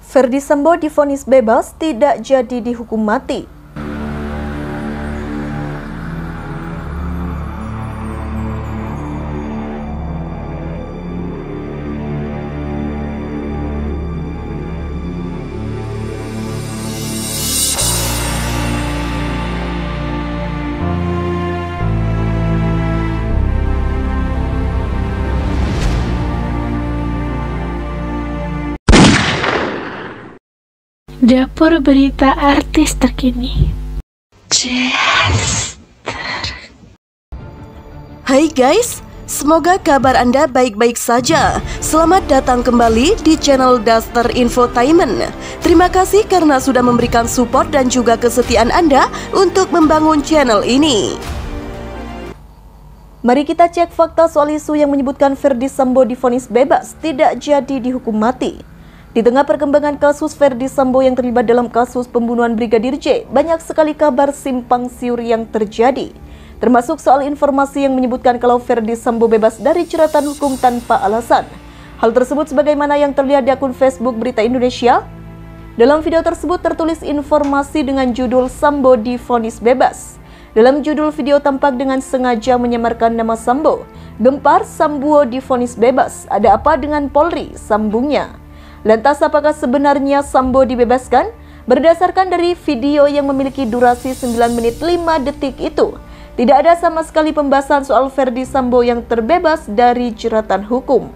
Ferdy Sambo divonis bebas, tidak jadi dihukum mati. Dapur berita artis terkini. Hai guys, semoga kabar Anda baik-baik saja. Selamat datang kembali di channel Duster Infotainment. Terima kasih karena sudah memberikan support dan juga kesetiaan Anda untuk membangun channel ini. Mari kita cek fakta soal isu yang menyebutkan Ferdy Sambo divonis bebas, tidak jadi dihukum mati. Di tengah perkembangan kasus Ferdy Sambo yang terlibat dalam kasus pembunuhan Brigadir J, banyak sekali kabar simpang siur yang terjadi. Termasuk soal informasi yang menyebutkan kalau Ferdy Sambo bebas dari jeratan hukum tanpa alasan. Hal tersebut sebagaimana yang terlihat di akun Facebook Berita Indonesia. Dalam video tersebut tertulis informasi dengan judul Sambo divonis bebas. Dalam judul video tampak dengan sengaja menyamarkan nama Sambo. Gempar, Sambo divonis bebas. Ada apa dengan Polri? Sambungnya. Lantas apakah sebenarnya Sambo dibebaskan? Berdasarkan dari video yang memiliki durasi 9 menit 5 detik itu, tidak ada sama sekali pembahasan soal Ferdy Sambo yang terbebas dari jeratan hukum.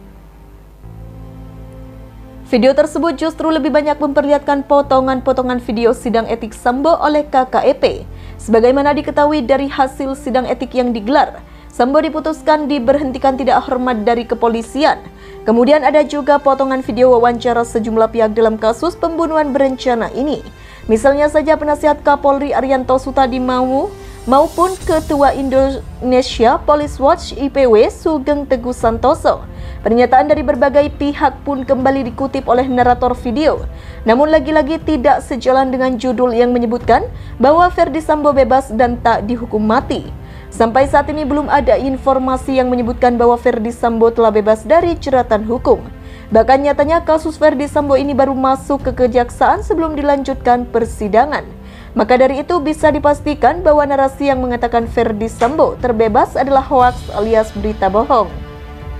Video tersebut justru lebih banyak memperlihatkan potongan-potongan video sidang etik Sambo oleh KKEP. Sebagaimana diketahui dari hasil sidang etik yang digelar, Sambo diputuskan diberhentikan tidak hormat dari kepolisian. Kemudian ada juga potongan video wawancara sejumlah pihak dalam kasus pembunuhan berencana ini. Misalnya saja penasihat Kapolri Arianto Sutadi maupun Ketua Indonesia Police Watch IPW Sugeng Teguh Santoso. Pernyataan dari berbagai pihak pun kembali dikutip oleh narator video. Namun lagi-lagi tidak sejalan dengan judul yang menyebutkan bahwa Ferdy Sambo bebas dan tak dihukum mati. Sampai saat ini belum ada informasi yang menyebutkan bahwa Ferdy Sambo telah bebas dari jeratan hukum. Bahkan nyatanya kasus Ferdy Sambo ini baru masuk ke kejaksaan sebelum dilanjutkan persidangan. Maka dari itu bisa dipastikan bahwa narasi yang mengatakan Ferdy Sambo terbebas adalah hoaks alias berita bohong.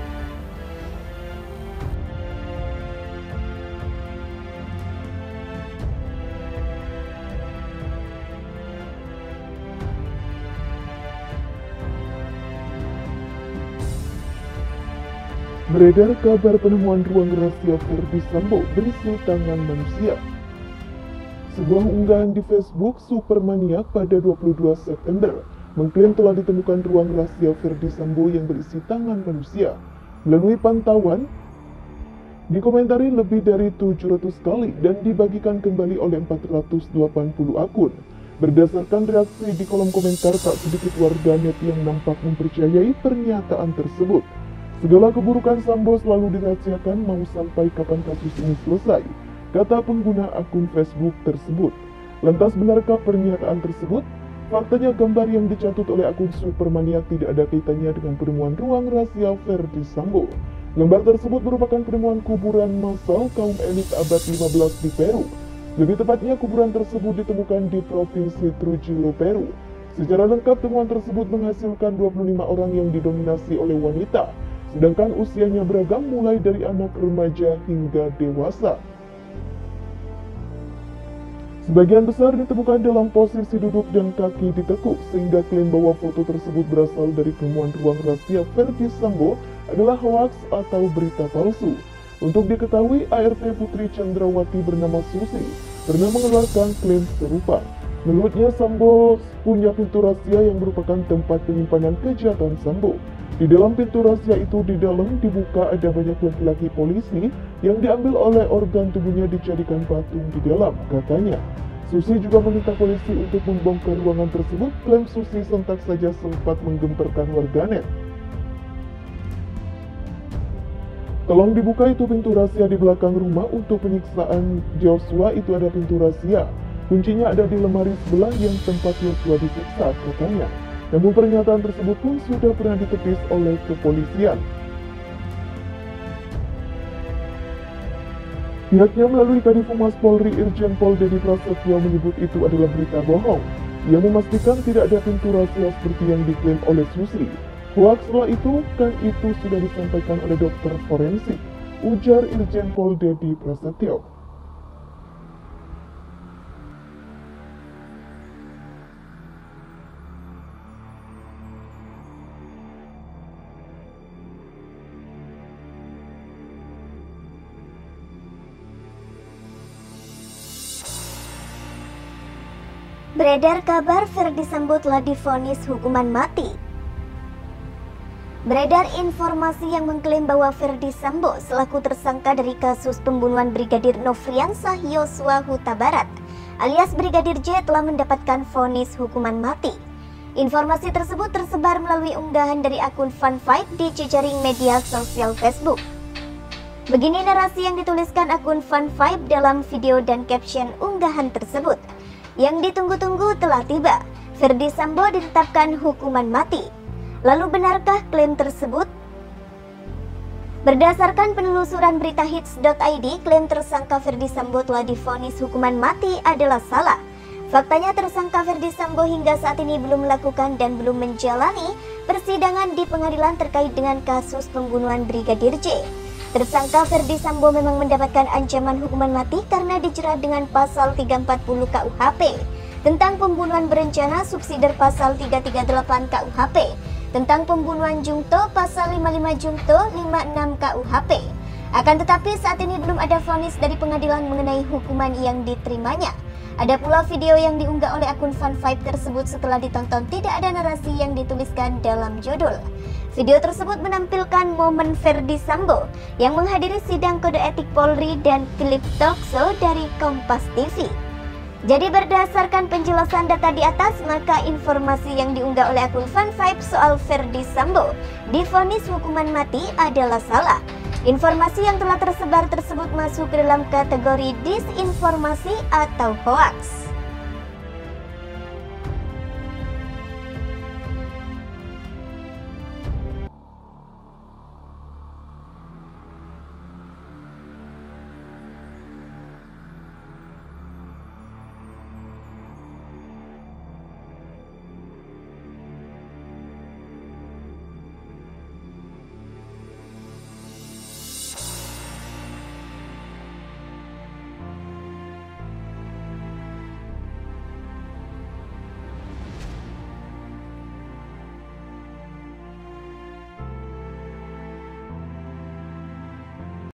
Beredar kabar penemuan ruang rahasia Ferdy Sambo berisi tangan manusia. Sebuah unggahan di Facebook Supermaniak pada 22 September mengklaim telah ditemukan ruang rahasia Ferdy Sambo yang berisi tangan manusia. Melalui pantauan, dikomentari lebih dari 700 kali dan dibagikan kembali oleh 480 akun. Berdasarkan reaksi di kolom komentar, tak sedikit warganet yang nampak mempercayai pernyataan tersebut. Segala keburukan Sambo selalu dirahasiakan, mau sampai kapan kasus ini selesai, kata pengguna akun Facebook tersebut. Lantas benarkah pernyataan tersebut? Faktanya gambar yang dicatut oleh akun Supermaniak tidak ada kaitannya dengan penemuan ruang rahasia Ferdy Sambo. Gambar tersebut merupakan penemuan kuburan massal kaum elit abad 15 di Peru. Lebih tepatnya kuburan tersebut ditemukan di Provinsi Trujillo, Peru. Secara lengkap temuan tersebut menghasilkan 25 orang yang didominasi oleh wanita, sedangkan usianya beragam mulai dari anak remaja hingga dewasa. Sebagian besar ditemukan dalam posisi duduk dan kaki ditekuk, sehingga klaim bahwa foto tersebut berasal dari penemuan ruang rahasia Ferdy Sambo adalah hoaks atau berita palsu. Untuk diketahui, ART Putri Chandrawati bernama Susi pernah mengeluarkan klaim serupa. Menurutnya, Sambo punya pintu rahasia yang merupakan tempat penyimpanan kejahatan Sambo. Di dalam pintu rahasia itu, di dalam dibuka ada banyak laki-laki polisi yang diambil oleh organ tubuhnya dijadikan patung di dalam, katanya. Susi juga meminta polisi untuk membongkar ruangan tersebut. Klaim Susi sontak saja sempat menggemparkan warganet. Tolong dibuka itu pintu rahasia di belakang rumah untuk penyiksaan Joshua, itu ada pintu rahasia. Kuncinya ada di lemari sebelah yang tempat Joshua disiksa, katanya. Namun pernyataan tersebut pun sudah pernah ditepis oleh kepolisian. Pihaknya melalui Kadif Humas Polri Irjen Pol Dedi Prasetyo menyebut itu adalah berita bohong. Ia memastikan tidak ada pintu rahasia seperti yang diklaim oleh Susi. Hoax setelah itu kan itu sudah disampaikan oleh dokter forensik, ujar Irjen Pol Dedi Prasetyo. Beredar kabar Ferdy Sambo telah divonis hukuman mati. Beredar informasi yang mengklaim bahwa Ferdy Sambo selaku tersangka dari kasus pembunuhan Brigadir Nofriansah Yosua Huta Barat alias Brigadir J telah mendapatkan vonis hukuman mati. Informasi tersebut tersebar melalui unggahan dari akun Fun5 di jejaring media sosial Facebook. Begini narasi yang dituliskan akun Fun5 dalam video dan caption unggahan tersebut. Yang ditunggu-tunggu telah tiba, Ferdy Sambo ditetapkan hukuman mati. Lalu benarkah klaim tersebut? Berdasarkan penelusuran berita hits.id, klaim tersangka Ferdy Sambo telah divonis hukuman mati adalah salah. Faktanya tersangka Ferdy Sambo hingga saat ini belum melakukan dan belum menjalani persidangan di pengadilan terkait dengan kasus pembunuhan Brigadir J. Tersangka Ferdy Sambo memang mendapatkan ancaman hukuman mati karena dijerat dengan pasal 340 KUHP tentang pembunuhan berencana, subsidiar pasal 338 KUHP tentang pembunuhan jungto, pasal 55 jungto, 56 KUHP. Akan tetapi saat ini belum ada vonis dari pengadilan mengenai hukuman yang diterimanya. Ada pula video yang diunggah oleh akun Fun5 tersebut setelah ditonton tidak ada narasi yang dituliskan dalam judul. Video tersebut menampilkan momen Ferdy Sambo yang menghadiri sidang kode etik Polri dan klip talkshow dari Kompas TV. Jadi berdasarkan penjelasan data di atas, maka informasi yang diunggah oleh akun Fun5 soal Ferdy Sambo divonis hukuman mati adalah salah. Informasi yang telah tersebar tersebut masuk ke dalam kategori disinformasi atau hoaks.